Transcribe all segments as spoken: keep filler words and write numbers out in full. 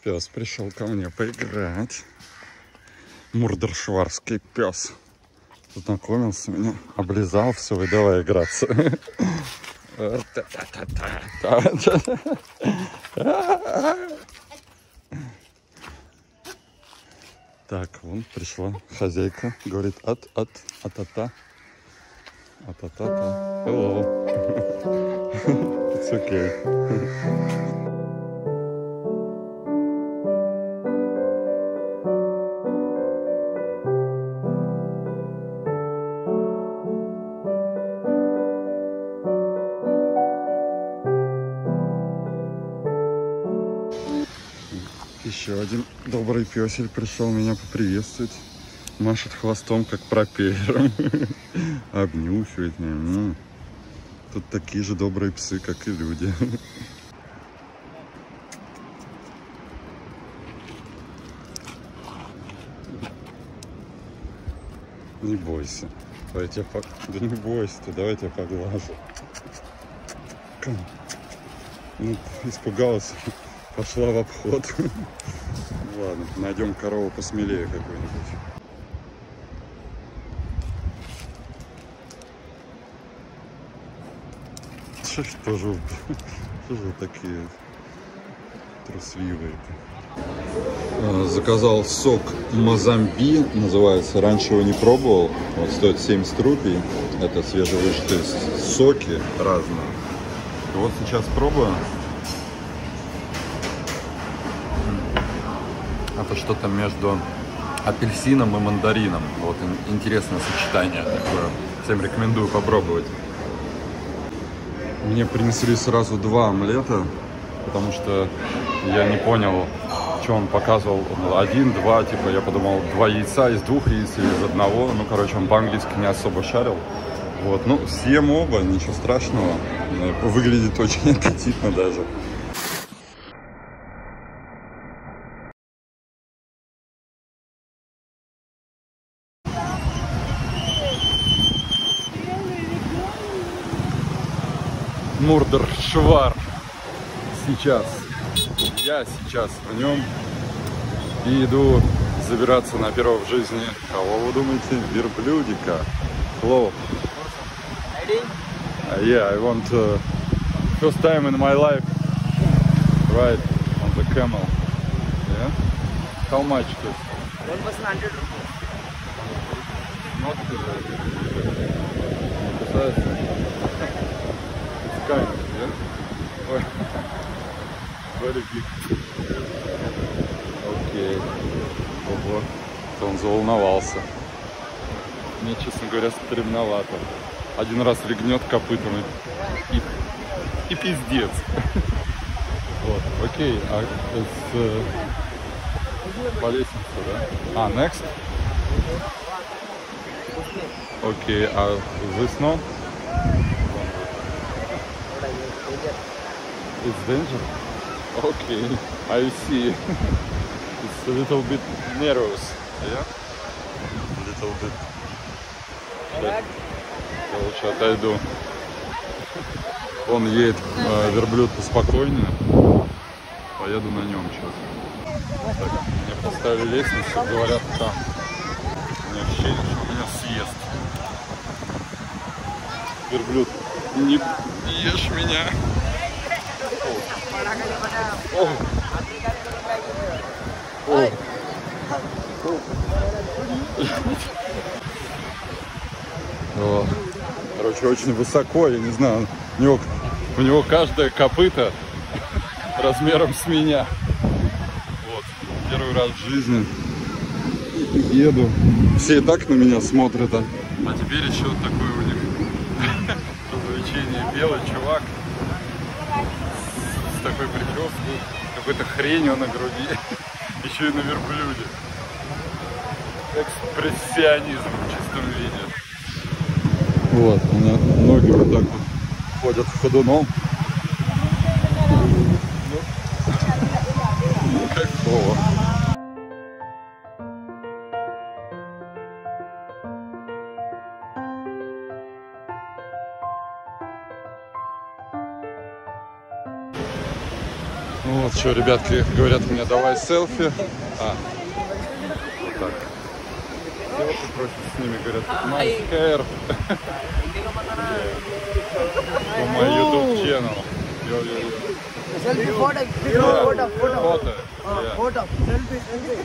пес пришел ко мне поиграть. Мурдершварский пес. Познакомился меня, облизал все, и давай играться. Так, вон пришла хозяйка, говорит от, от, от-та-та. От-та-та-та. Hello. It's okay. Еще один добрый песель пришел меня поприветствовать. Машет хвостом, как пропеллером. Обнюхивает меня. Тут такие же добрые псы, как и люди. Не бойся. Давай я тебя пог... Да не бойся ты, давай я тебя поглажу. Ну, испугалась. Пошла в обход. Ладно, найдем корову посмелее какую-нибудь. Что, что же, что же такие трусливые-то? Заказал сок Мозамби, называется. Раньше его не пробовал. Вот стоит семьдесят рупий. Это свежевыжатые соки разные. И вот сейчас пробую. Это что-то между апельсином и мандарином. Вот интересное сочетание такое. Всем рекомендую попробовать. Мне принесли сразу два омлета, потому что я не понял, что он показывал. Один, два, типа я подумал, два яйца из двух яиц или из одного. Ну, короче, он по-английски не особо шарил. Вот, ну, съем оба, ничего страшного. Выглядит очень аппетитно даже. Мурдершвар. Сейчас. Я сейчас в нем и иду забираться на первого в жизни. Кого вы думаете? Верблюдика. Hello. Uh, yeah, I want uh, first time in my life ride on the camel. Yeah. How much it is? One person hundred rupees. Not uh, it's kind of, yeah? Very big. Окей. Ого. Он заволновался. Мне, честно говоря, стремновато. Один раз легнет копытом и, и, и пиздец. Вот, окей. А с, по лестнице, да? А, next? Окей, а this no? It's danger? Okay, I see. It's a little bit nervous. Yeah? A little bit. Я лучше отойду. Он едет, э, верблюд поспокойнее. Поеду на нем сейчас. Так, мне поставили лестницу, говорят, там. У меня ощущение, что меня съест. Верблюд, не ешь меня. О. О. О. Короче, очень высоко, я не знаю, у него, у него каждое копыто размером с меня. Вот, первый раз в жизни еду. Все и так на меня смотрят, а, а теперь еще такое у них развлечение. Белый чувак с такой прической, какой-то хренью на груди, еще и на верблюде. Экспрессионизм в чистом виде. Вот, у меня ноги вот так вот ходят ходуном. Ну, кайфово. Ну вот что, ребятки говорят мне, давай селфи. А, вот так. Селфи просят с ними, говорят, nice hair. For my YouTube channel. Yo, yo, yo. Selfie photo, video, Yeah. photo, photo. Photo. Uh, Yeah. photo, selfie, selfie.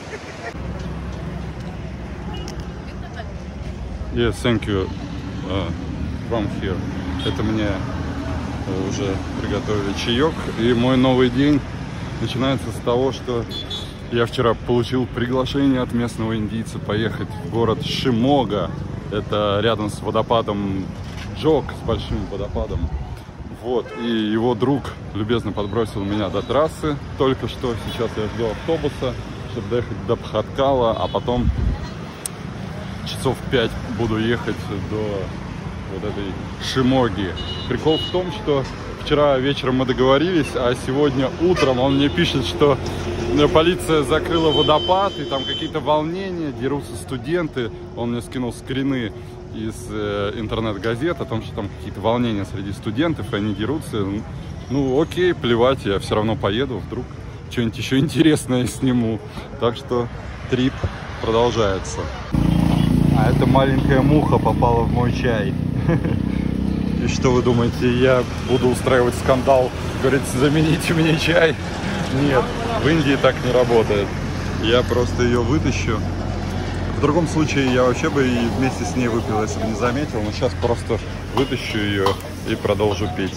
Yes, thank you. Uh, from here. Это мне уже приготовили чаек. И мой новый день начинается с того, что я вчера получил приглашение от местного индийца поехать в город Шимога. Это рядом с водопадом Джок, с большим водопадом. Вот. И его друг любезно подбросил меня до трассы только что. Сейчас я жду автобуса, чтобы доехать до Бхаткала, а потом часов пять буду ехать до вот этой Шимоги. Прикол в том, что вчера вечером мы договорились, а сегодня утром он мне пишет, что полиция закрыла водопад, и там какие-то волнения, дерутся студенты. Он мне скинул скрины из э, интернет-газет о том, что там какие-то волнения среди студентов, и они дерутся. Ну, окей, плевать, я все равно поеду, вдруг что-нибудь еще интересное сниму. Так что трип продолжается. А эта маленькая муха попала в мой чай. И что вы думаете, я буду устраивать скандал, говорить, замените мне чай? Нет, в Индии так не работает. Я просто ее вытащу. В другом случае я вообще бы и вместе с ней выпил, если бы не заметил. Но сейчас просто вытащу ее и продолжу пить.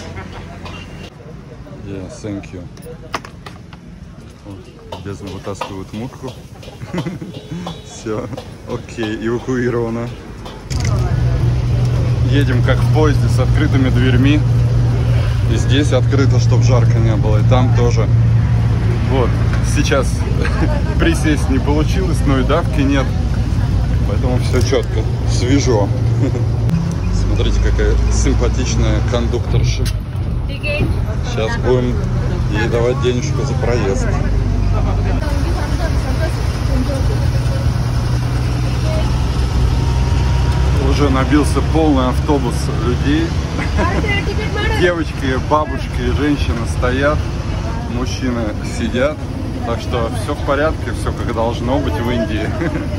Yeah, thank you. Бездна вытаскивают мутку. Все, окей, эвакуировано. Едем как в поезде с открытыми дверьми. И здесь открыто, чтобы жарко не было, и там тоже. Вот, сейчас присесть не получилось, но и давки нет. Поэтому все четко, свежо. Смотрите, какая симпатичная кондукторша. Сейчас будем ей давать денежку за проезд. Уже набился полный автобус людей. Девочки, бабушки, женщины стоят, мужчины сидят. Так что все в порядке, все как должно быть в Индии.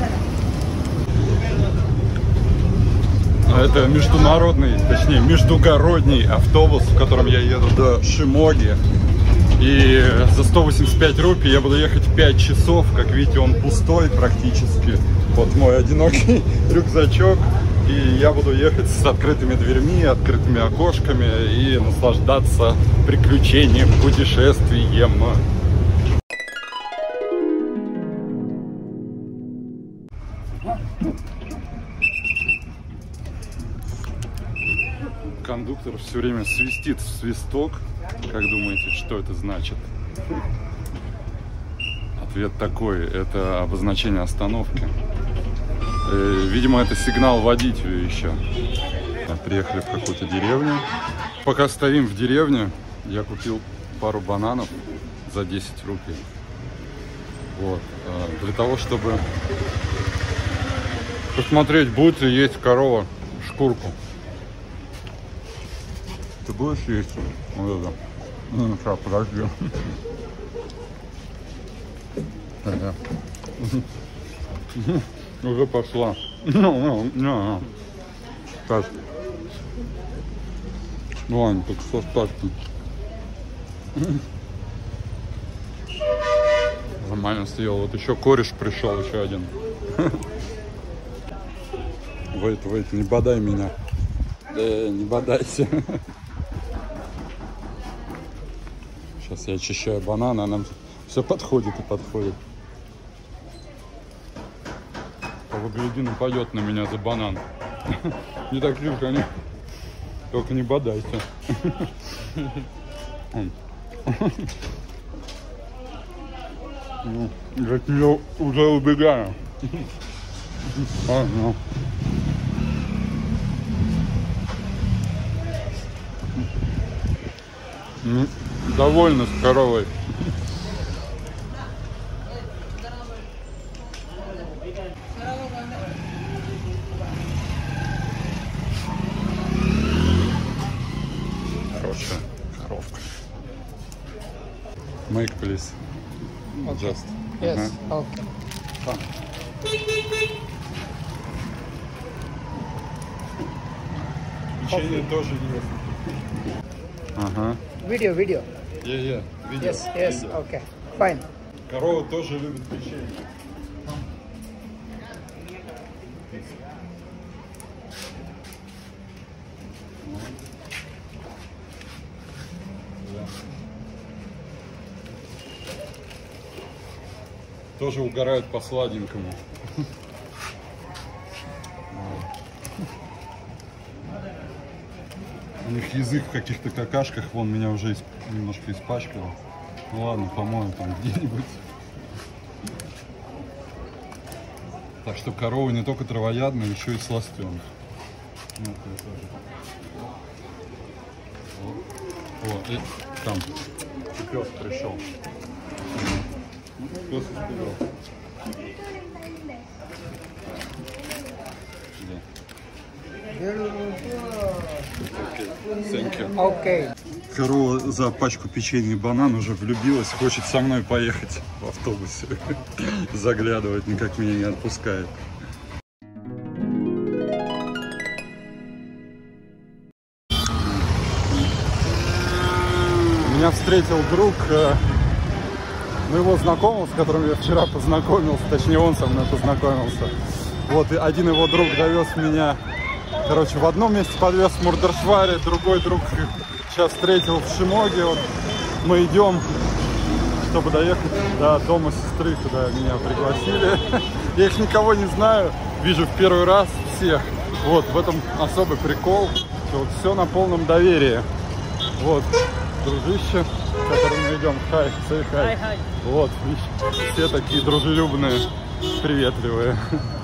Это международный, точнее междугородний автобус, в котором я еду до Шимоги. И за сто восемьдесят пять рупий я буду ехать пять часов. Как видите, он пустой практически. Вот мой одинокий рюкзачок. И я буду ехать с открытыми дверьми, открытыми окошками и наслаждаться приключением, путешествием. Кондуктор все время свистит в свисток. Как думаете, что это значит? Ответ такой: это обозначение остановки. Видимо, это сигнал водителю еще. Приехали в какую-то деревню. Пока стоим в деревне, я купил пару бананов за десять рупий. Вот. Для того, чтобы посмотреть, будет ли есть корова шкурку. Ты будешь есть? Вот это. Ну, сейчас, подожди. Ага. Уже пошла. Ну, ну, ну. Так. Ладно, только с остатком. Нормально съел. Вот еще кореш пришел, еще один. Вейт, вейт, не бодай меня. Э, не бодайся. Сейчас я очищаю бананы, а нам все подходит и подходит. Погляди, нападет на меня за банан. Не так легко, они. Только не бодайся. Я от нее уже убегаю. А, ну. Ну, довольна с коровой. Хорошая коровка. Make English. Okay. Just. Yes. Uh-huh. Okay. Come. Печенье тоже есть. Ага. Video, video. Yeah, yeah. Видео. Yes, yes. Видео. Okay. Fine. Корова тоже любит печенье. Тоже угорают по сладенькому. У них язык в каких-то какашках, вон меня уже исп... немножко испачкало. Ну ладно, помоем там где-нибудь. Так что корова не только травоядная, еще и сластёнок. Ну, о, и там пес пришел. Пес успел. Thank you. Okay. Корова за пачку печенья и банан уже влюбилась, хочет со мной поехать в автобусе. Заглядывать никак меня не отпускает. Меня встретил друг моего знакомого, с которым я вчера познакомился, точнее он со мной познакомился. Вот, и один его друг довез меня, короче, в одном месте подвез в Мурдершваре, другой друг сейчас встретил в Шимоге. Вот мы идем, чтобы доехать до дома сестры, куда меня пригласили. Я их никого не знаю, вижу в первый раз всех. Вот, в этом особый прикол, что вот все на полном доверии. Вот, дружище, с которым мы идем. Хай, say hi. Hi, hi. Вот, видишь, все такие дружелюбные, приветливые.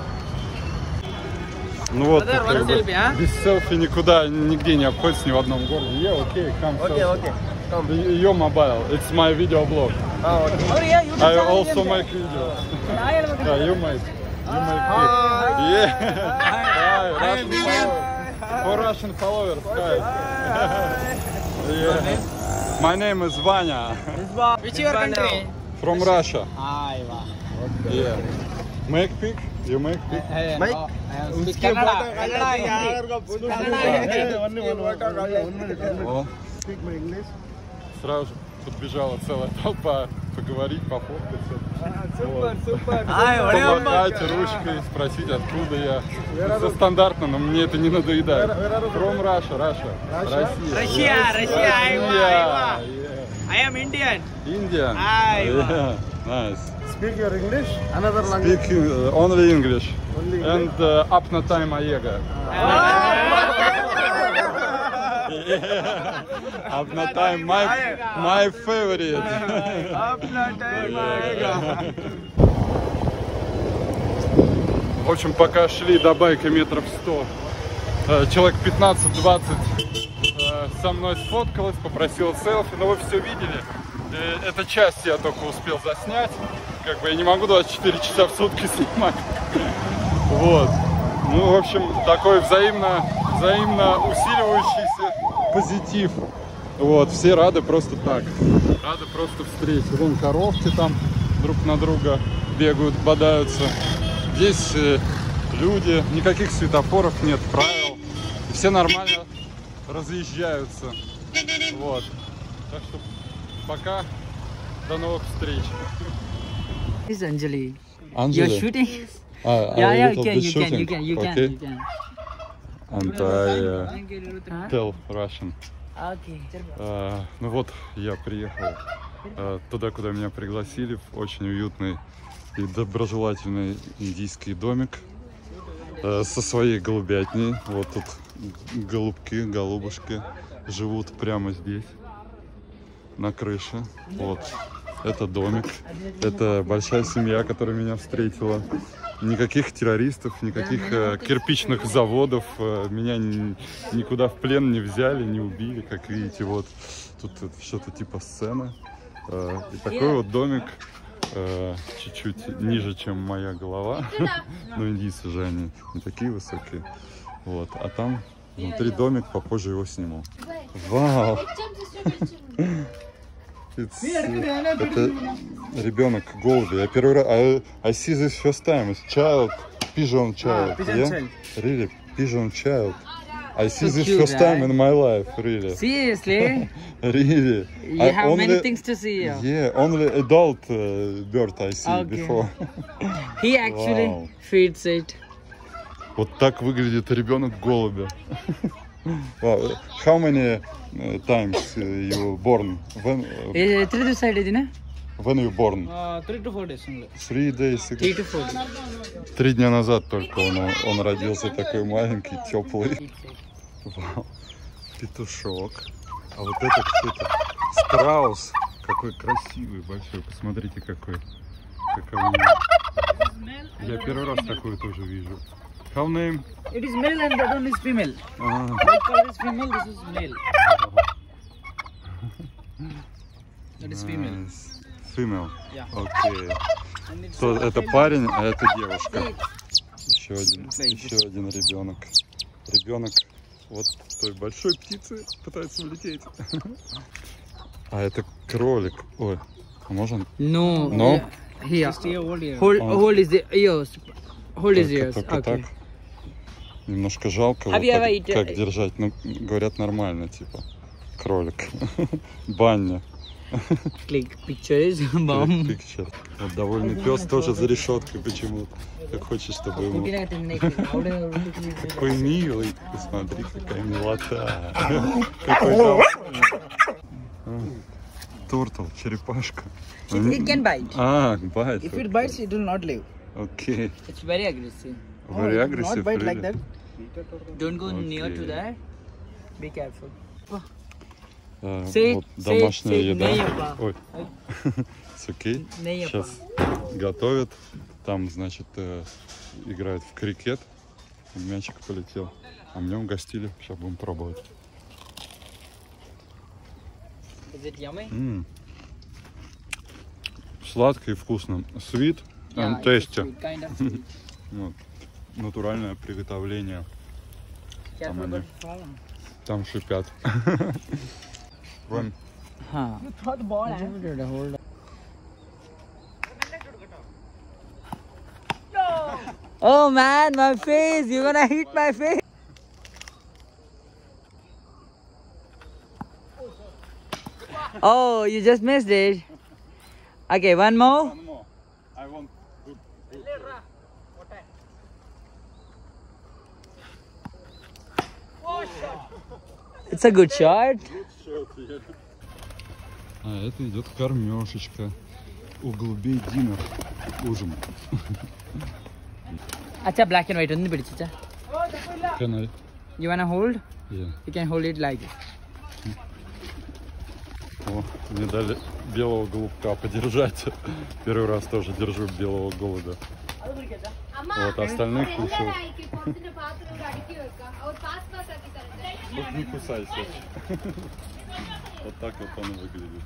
Ну вот, как бы, без селфи никуда, нигде не обходится, ни в одном городе. Yeah, okay, come Okay, selfie. okay. Come. Your mobile, it's my video blog. Ah, okay. I also make videos. Yeah, you make. You make it. Yeah. Hi, Russian followers. For Russian followers, hi. Yeah. My name is Vanya. Which your country? From Russia. Hi, wow. Yeah. Make pic? You make pic? Mike? I am speak Kannada. О, Speak my English. сразу же подбежала целая толпа поговорить, пофоткаться. Super, super. Помахать ручкой, спросить, откуда я. Все стандартно, но мне это не надоедает. From Russia, Russia. Россия. Russia, Russia, Айва, Айва. I am Indian. India. Айва. Yeah, nice. Speak your English. Another language. Speak uh, only English. Only And uh, up na time Ayega. Up na time, my my favorite. Up na time Ayega. В общем, пока шли до байка метров сто, человек пятнадцать-двадцать со мной сфоткалось, попросил селфи, но вы все видели. Эта часть я только успел заснять. Как бы я не могу двадцать четыре часа в сутки снимать. Вот. Ну, в общем, такой взаимно, взаимно усиливающийся позитив. Вот, все рады просто так. Рады просто встрече. Вон коровки там друг на друга бегают, бодаются. Здесь э, люди, никаких светофоров нет, правил. Все нормально разъезжаются. Вот. Так что пока, до новых встреч. This is Anjali. Anjali. You're shooting? Uh, Yeah, a yeah, little you can, bit you can, shooting. you can, you can, Okay. you can. And I uh, Huh? tell Russian. Okay. Uh, ну вот, я приехал uh, туда, куда меня пригласили, в очень уютный и доброжелательный индийский домик uh, со своей голубятней. Вот тут голубки, голубушки живут прямо здесь, на крыше. Вот, это домик, это большая семья, которая меня встретила. Никаких террористов, никаких э, кирпичных заводов, э, меня ни, никуда в плен не взяли, не убили, как видите. Вот тут что-то типа сцены. Э, и такой вот домик, э, чуть-чуть ниже, чем моя голова. Но индийцы же они не такие высокие. Вот, а там внутри домик, попозже его сниму. Вау! It's, uh, это ребенок голуби. Я первый раз... I, I see this first time. It's child, pigeon child. Ah, pigeon yeah? child. Really, pigeon child. I see So this cute, first time right? in my life, really. Seriously? Really. You I have only, many things to see here. Yeah, only adult uh, bird I see Okay. before. He actually Wow. feeds it. Вот так выглядит ребенок голубя. Wow. How many uh, times uh, you born? When, uh, ಎത്ര ದಿವಸ ಹಿಡಿದಿನ? when you born? Uh, three to four days only. Three days ago. Three to four days. Три дня назад только он, он родился такой маленький, теплый. Вау. Петушок. А вот это кто-то? Страус. Какой красивый, большой. Посмотрите, какой. Какой у него. Я первый раз такой тоже вижу. How name? It is male and that one is female. А, White color is female, this is male. That is female. nice. Female. Yeah. Окей. And it's То uh, это female. парень, а это девушка. Еще один, еще один ребенок. Ребенок вот той большой птицы пытается улететь. А это кролик. Ой, а можно? No. No? Here. Just here, hold here. Hold, Он- hold his ears. Hold his Только, ears. только Okay. так. Немножко жалко, Have вот you так, ever eaten- как держать. Ну, говорят, нормально, типа. Кролик. Баня. Click pictures. Bomb. Пикчер. Вот довольный пес тоже за решеткой почему-то. Как хочешь, чтобы ему... Какой милый. Посмотри, какая милота. Какой довольный. А, Туртл, черепашка. It can bite. А, байт. If it bites, it will not live. Окей. It's very aggressive. Very No, it will aggressive, not bite like really. that. Don't go near Okay. to that. Be careful. А, Say- вот say- домашняя say еда. нейба. Ой. It's okay. Нейба. Сейчас готовят. Там, значит, э, играют в крикет. Мячик полетел. А мне угостили. Сейчас будем пробовать. Is it yummy? М. Сладко и вкусно. Sweet and Yeah, it's tasty. sweet, kind of sweet. Вот. Натуральное приготовление. Careful, они. but fall. Там шипят. Вон. Huh. Throw the ball. eh? Hold on, hold on. Oh man, my face! You're gonna hit my face! Oh, you just missed it. Okay, one more. One more. I want good. It's a good shot. А это идет кормежечка. У голубей динер. Ужин. Acha, black and white. Only pidichicha. Can I? You wanna hold? Yeah. You can hold it like this. О, мне дали белого голубка подержать. Первый раз тоже держу белого голубя. Вот, остальные кушают. Вот не кусайся. Вот так вот он выглядит.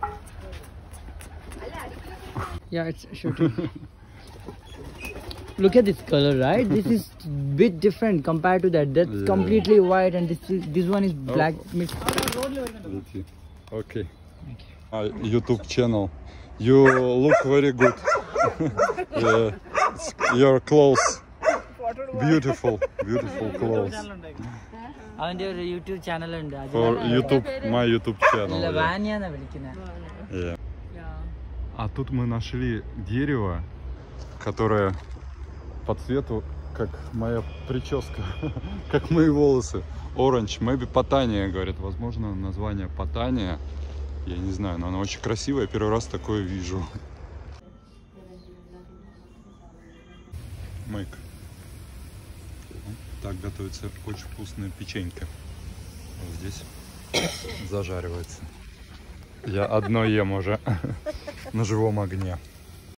Yeah, it's shooting. Look at this color, right? This is bit different compared to that. That's Yeah. completely white, and this is, this one is black mixed. Лети. Окей. А, YouTube channel. You look very good. Yeah. Your clothes. Beautiful, beautiful clothes. On your YouTube channel and For YouTube, my YouTube channel. Yeah. Lavanya na vilikina. Yeah. А тут мы нашли дерево, которое по цвету, как моя прическа, как мои волосы. Orange, maybe Patania, говорят. Возможно, название Patania. Я не знаю, но она очень красивая. Первый раз такое вижу. Майк. Так готовится очень вкусная печенька. Вот здесь зажаривается. Я одно ем уже на живом огне.